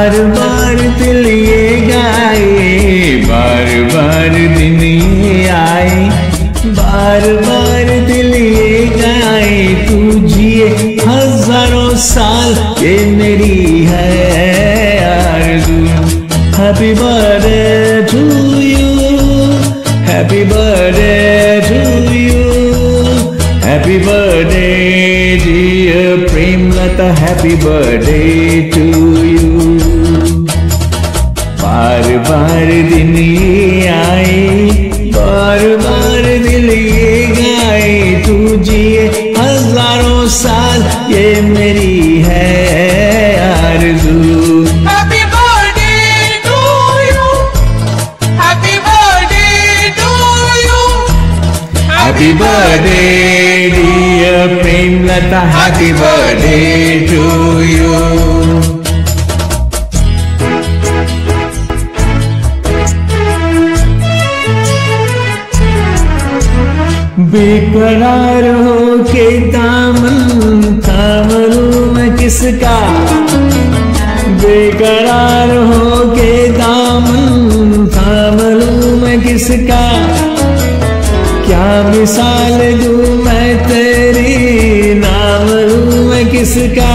बार बार दिल ये गाए, बार बार दिन ये आए, बार बार दिल ये गाए, तू जिए हजारों साल ये मेरी है आरज़ू। Happy birthday to you, happy birthday to you, happy birthday dear Premlata, happy birthday to you. बार बार दिन ये आए, बार बार दिल ये गाए, तू जिए हजारों साल ये मेरी है आरज़ू। Happy birthday to you, happy birthday to you, Happy birthday dear Premlata, happy birthday to you. बेकरार हो के दामन थाम लूं मैं किसका, बेकरार हो के दामन थाम लूं मैं किसका, क्या मिसाल दूं मैं तेरी, नाम लूं मैं किसका।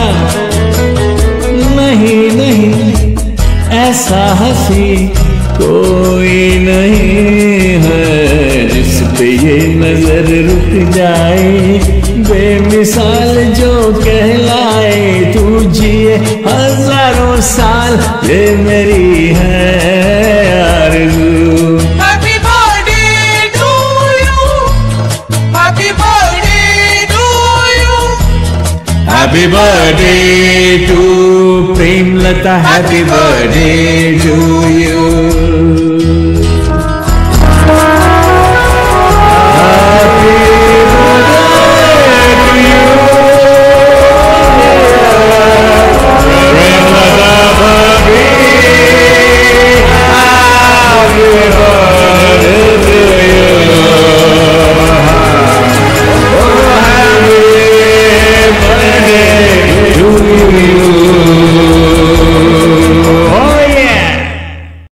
नहीं नहीं ऐसा हंसी कोई नहीं है, जिस पे ये नजर रुक जाए, बेमिसाल जो कहलाए, तू जिए हजारों साल ये मेरी है आरज़ू। happy birthday to you, happy birthday to you, Happy birthday to Premlata, happy birthday to you.